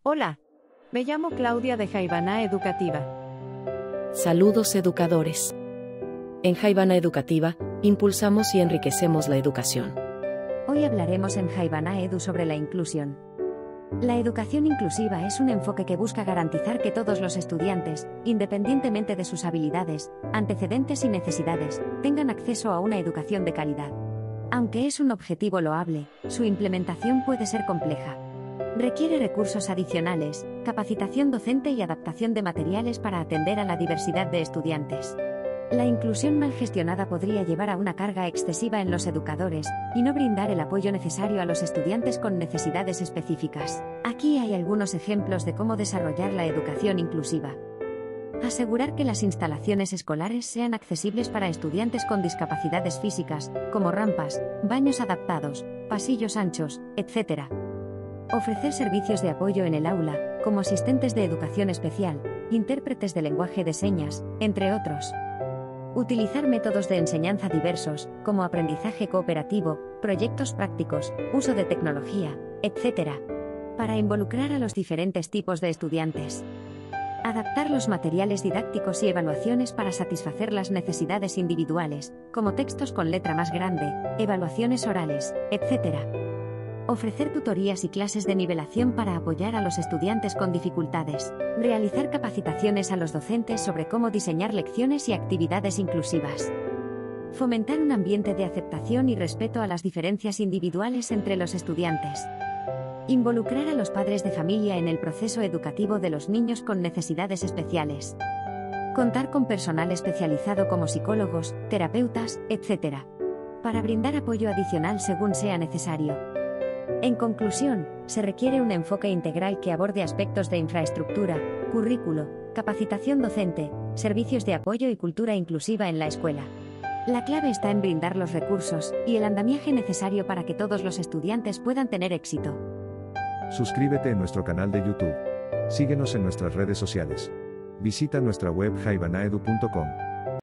Hola, me llamo Claudia de Jaivana Educativa. Saludos educadores. En Jaivana Educativa, impulsamos y enriquecemos la educación. Hoy hablaremos en Jaivana Edu sobre la inclusión. La educación inclusiva es un enfoque que busca garantizar que todos los estudiantes, independientemente de sus habilidades, antecedentes y necesidades, tengan acceso a una educación de calidad. Aunque es un objetivo loable, su implementación puede ser compleja. Requiere recursos adicionales, capacitación docente y adaptación de materiales para atender a la diversidad de estudiantes. La inclusión mal gestionada podría llevar a una carga excesiva en los educadores y no brindar el apoyo necesario a los estudiantes con necesidades específicas. Aquí hay algunos ejemplos de cómo desarrollar la educación inclusiva. Asegurar que las instalaciones escolares sean accesibles para estudiantes con discapacidades físicas, como rampas, baños adaptados, pasillos anchos, etc. Ofrecer servicios de apoyo en el aula, como asistentes de educación especial, intérpretes de lenguaje de señas, entre otros. Utilizar métodos de enseñanza diversos, como aprendizaje cooperativo, proyectos prácticos, uso de tecnología, etc. para involucrar a los diferentes tipos de estudiantes. Adaptar los materiales didácticos y evaluaciones para satisfacer las necesidades individuales, como textos con letra más grande, evaluaciones orales, etc. Ofrecer tutorías y clases de nivelación para apoyar a los estudiantes con dificultades. Realizar capacitaciones a los docentes sobre cómo diseñar lecciones y actividades inclusivas. Fomentar un ambiente de aceptación y respeto a las diferencias individuales entre los estudiantes. Involucrar a los padres de familia en el proceso educativo de los niños con necesidades especiales. Contar con personal especializado como psicólogos, terapeutas, etc. para brindar apoyo adicional según sea necesario. En conclusión, se requiere un enfoque integral que aborde aspectos de infraestructura, currículo, capacitación docente, servicios de apoyo y cultura inclusiva en la escuela. La clave está en brindar los recursos y el andamiaje necesario para que todos los estudiantes puedan tener éxito. Suscríbete en nuestro canal de YouTube. Síguenos en nuestras redes sociales. Visita nuestra web jaivanaedu.com.